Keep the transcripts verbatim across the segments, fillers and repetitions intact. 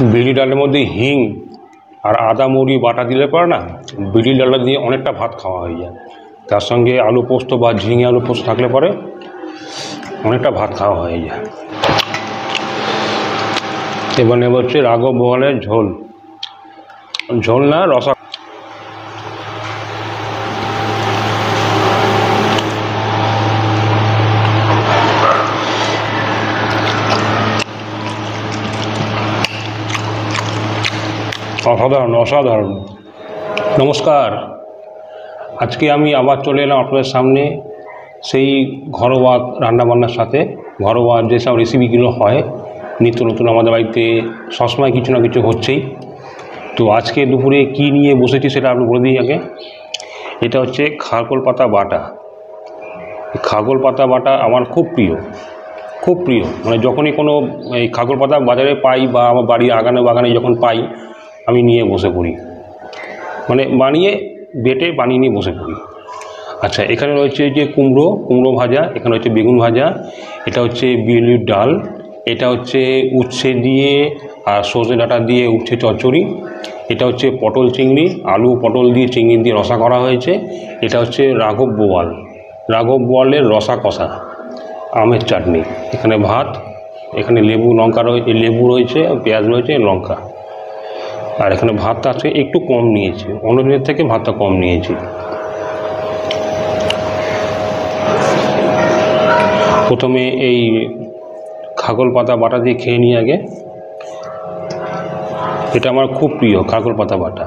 বিউলি ডালের মধ্যে হিং আর আদা মৌরি বাটা দিলে পরে না বিউলি ডালটা দিয়ে অনেকটা ভাত খাওয়া হয়ে যায়। তার সঙ্গে আলু পোস্ত বা ঝিঙে আলু পোস্ত থাকলে পরে অনেকটা ভাত খাওয়া হয়ে যায়। এবার নেব হচ্ছে রাঘব বোয়ালের ঝোল, ঝোল না রসা। অসাধারণ অসাধারণ। নমস্কার, আজকে আমি আবার চলে এলাম আপনাদের সামনে সেই ঘরোয়া রান্নাবান্নার সাথে। ঘরোয়া যেসব রেসিপিগুলো হয় নিত্য নতুন আমাদের বাড়িতে সবসময় কিছু না কিছু হচ্ছেই। তো আজকে দুপুরে কি নিয়ে বসেছি সেটা আপনি বলে দিই আগে। এটা হচ্ছে খাগল পাতা বাটা। খাগল পাতা বাটা আমার খুব প্রিয়, খুব প্রিয়। মানে যখনই কোনো এই খাগল পাতা বাজারে পাই বা আমার বাড়ির আগানে বাগানে যখন পাই আমি নিয়ে বসে পড়ি, মানে বানিয়ে বেটে বানিয়ে নিয়ে বসে পড়ি। আচ্ছা, এখানে রয়েছে যে কুমড়ো কুমড়ো ভাজা, এখানে হচ্ছে বেগুন ভাজা, এটা হচ্ছে বিউলির ডাল, এটা হচ্ছে উচ্ছে দিয়ে আর সর্ষে ডাঁটা দিয়ে উচ্ছে চচ্চড়ি, এটা হচ্ছে পটল চিংড়ি, আলু পটল দিয়ে চিংড়ি দিয়ে রসা করা হয়েছে, এটা হচ্ছে রাঘব বোয়াল, রাঘব বোয়ালের রসা কষা, আমের চাটনি, এখানে ভাত, এখানে লেবু লঙ্কা রয়েছে, লেবু রয়েছে, পেঁয়াজ রয়েছে, লঙ্কা। আর এখানে ভাতটা আছে একটু কম নিয়েছি, অন্য দিনের থেকে ভাতটা কম নিয়েছি। প্রথমে এই খাগল পাতা বাটা দিয়ে খেয়ে নিই আগে। এটা আমার খুব প্রিয় খাগল পাতা বাটা।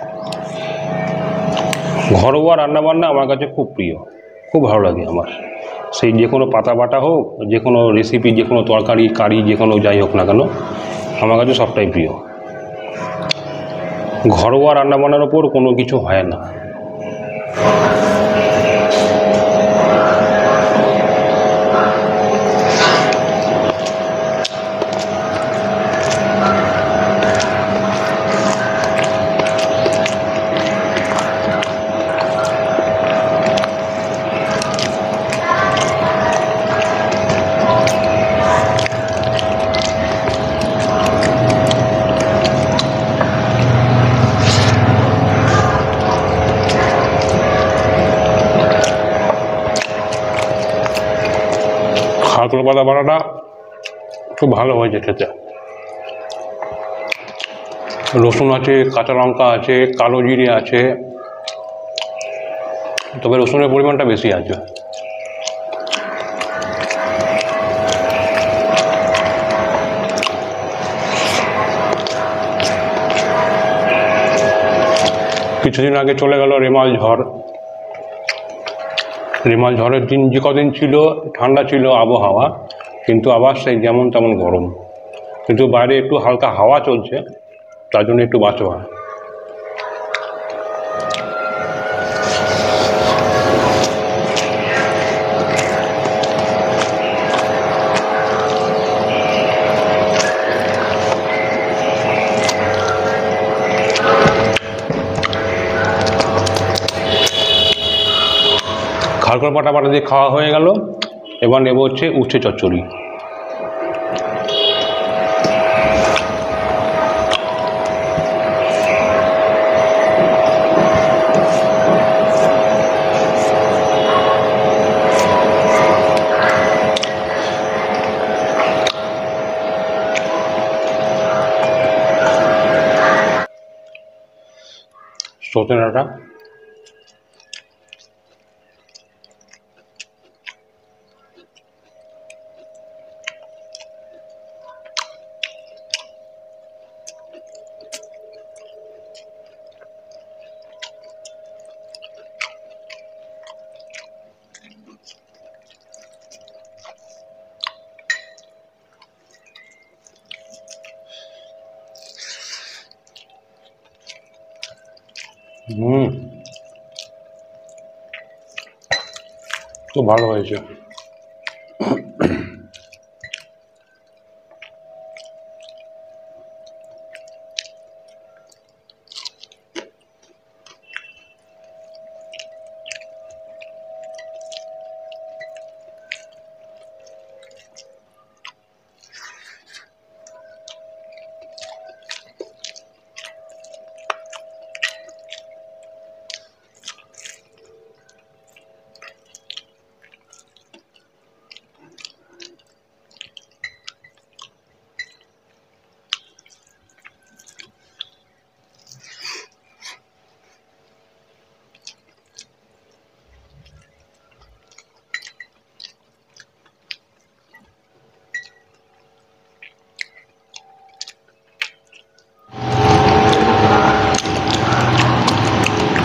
ঘরোয়া রান্নাবান্না আমার কাছে খুব প্রিয়, খুব ভালো লাগে আমার। সেই যে কোনো পাতা বাটা হোক, যে কোনো রেসিপি, যে কোনো তরকারি কারি, যে কোনো যাই হোক না কেন, আমার কাছে সবটাই প্রিয়। ঘরোয়া রান্নাবান্নার ওপর কোনো কিছু হয় না। খাগল পাতা বাটাটা খুব ভালো হয়েছে খেতে। রসুন আছে, কাঁচা লঙ্কা আছে, কালো জিরে আছে, তবে রসুনের পরিমাণটা বেশি আছে। কিছুদিন আগে চলে গেল রেমাল ঝড়। রেমাল ঝড়ের দিন যে কদিন ছিল ঠান্ডা ছিল আবহাওয়া, কিন্তু আবার সেই যেমন তেমন গরম। কিন্তু বাইরে একটু হালকা হাওয়া চলছে, তার জন্য একটু বাঁচোয়া। খাগল পাতা বাটা দিয়ে খাওয়া হয়ে গেল। এবার নেব হচ্ছে উচ্ছে চচ্চড়ি। সজনে ডাঁটা, হুম খুব ভালো হয়েছে।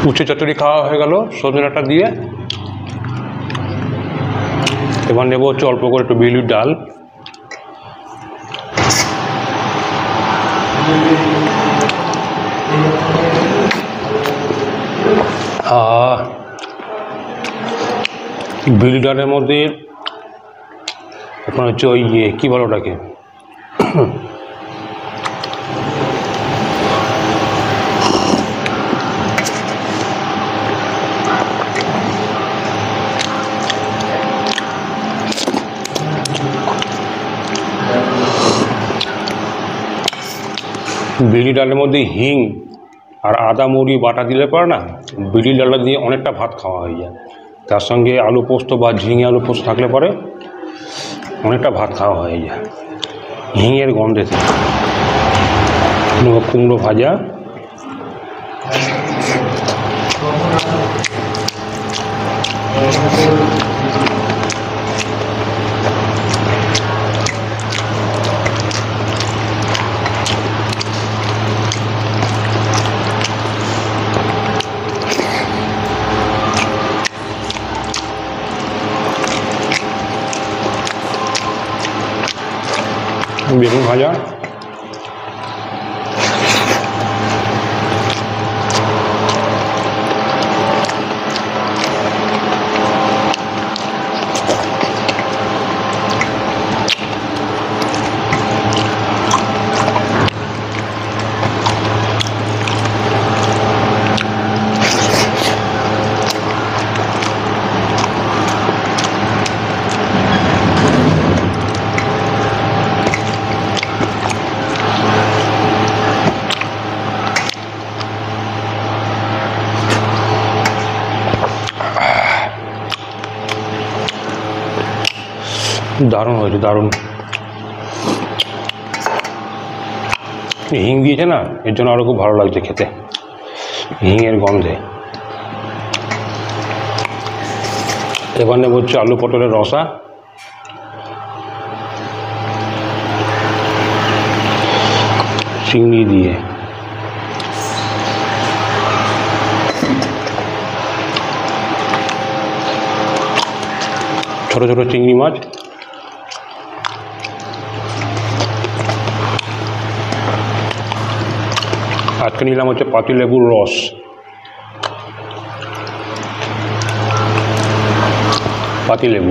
উচ্ছে চচ্চড়ি খাওয়া হয়ে গেল সজনে ডাঁটা দিয়ে। এবার নেবো হচ্ছে অল্প করে একটু বিউলির ডাল। আহ বিউলির ডালের মধ্যে আপনার হচ্ছে ওই ইয়ে কী বলো ওটাকে, বিউলি ডালের মধ্যে হিং আর আদা মৌরি বাটা দিলে পরে না বিউলি ডালটা দিয়ে অনেকটা ভাত খাওয়া হয়ে যায়। তার সঙ্গে আলু পোস্ত বা ঝিঙে আলু পোস্ত থাকলে পরে অনেকটা ভাত খাওয়া হয়ে যায় হিঙের গন্ধে। কুমড়ো ভাজা, বেগুন ভাজা, দারুণ হয়েছে দারুণ। হিং দিয়েছে না এর জন্য আরও খুব ভালো লাগছে খেতে, হিঙের গন্ধে। এবার নেব হচ্ছে আলু পটলের রসা, চিংড়ি দিয়ে। ছোটো ছোটো চিংড়ি মাছ, আজকে নিলাম হচ্ছে পাতিলেবুর রস। পাতিলেবু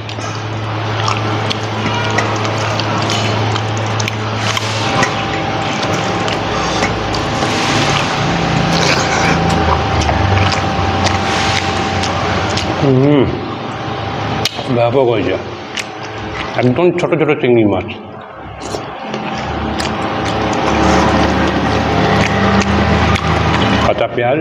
হুম ব্যাপক হয়েছে, একদম ছোট ছোট চিংড়ি মাছ। কাঁচা পেঁয়াজ,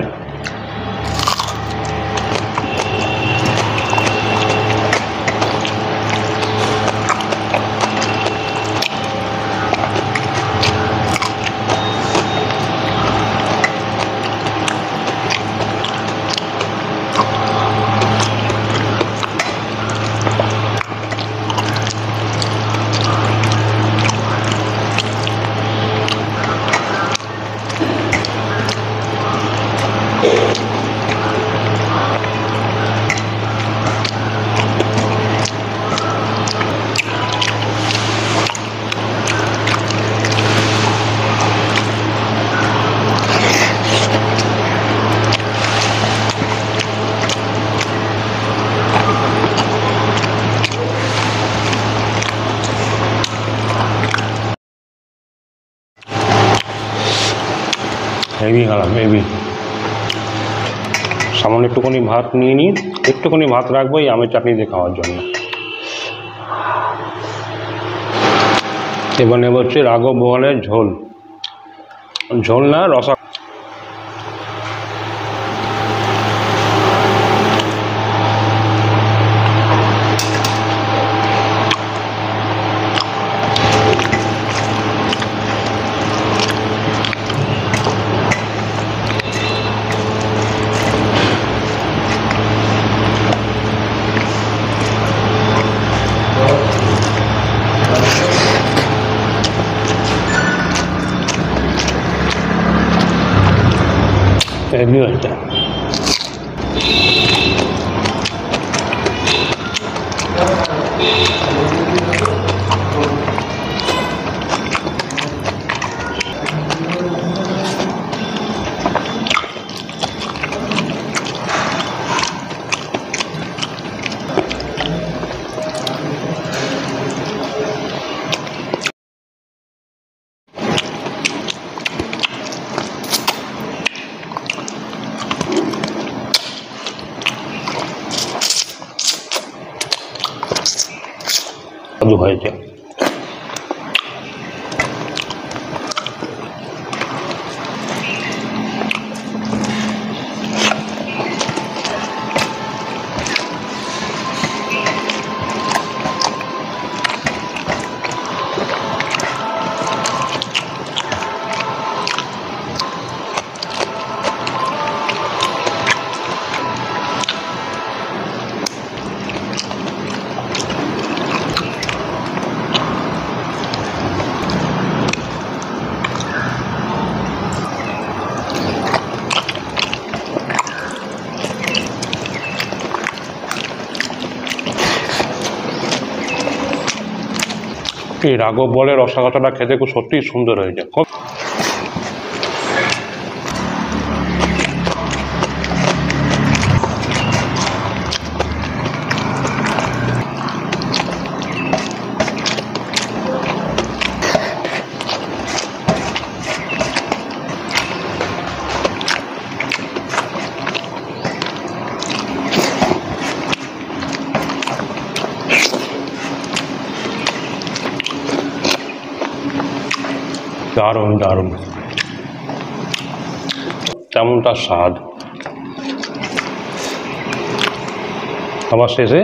হেভি খেলাম হেভি। সামান্য একটুখানি ভাত নিয়ে নিই, একটুখানি ভাত রাখবো এই আমের চাটনি দিয়ে খাওয়ার জন্য। এবার নেব হচ্ছে রাঘব বোয়ালের ঝোল, ঝোল না রসা। হেভি হয়েছে। হয়েছে। এই রাঘব বলের রসাগতটা খেতে খুব সত্যিই সুন্দর হয়েছে। দারুণ দারুণ, তেমন তার স্বাদ। আবার শেষে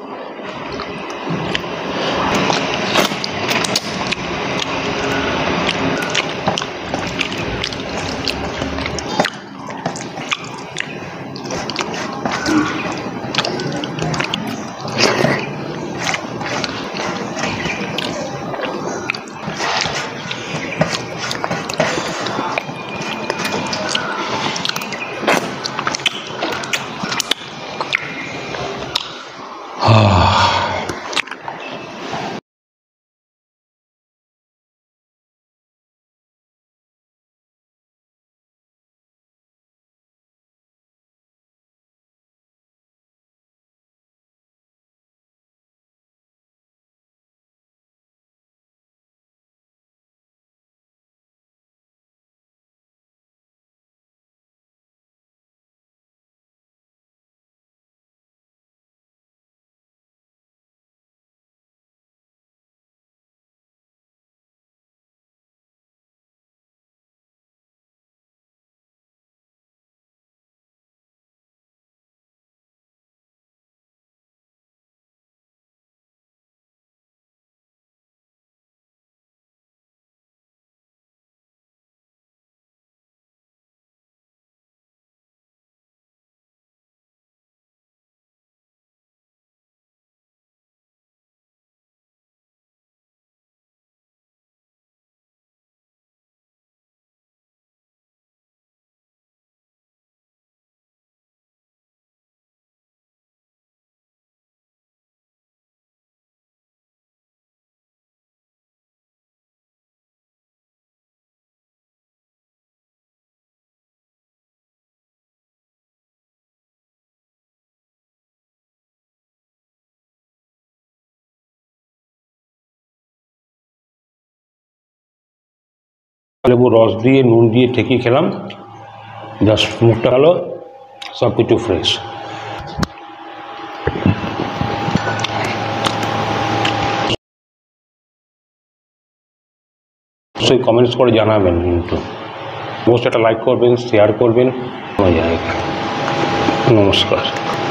লেবু রস দিয়ে নুন দিয়ে ঠেকিয়ে খেলাম, জাস্ট মুখটা গেল সব কিছু ফ্রেশ। অবশ্যই কমেন্টস করে জানাবেন, কিন্তু অবশ্যই একটা লাইক করবেন, শেয়ার করবেন। নমস্কার।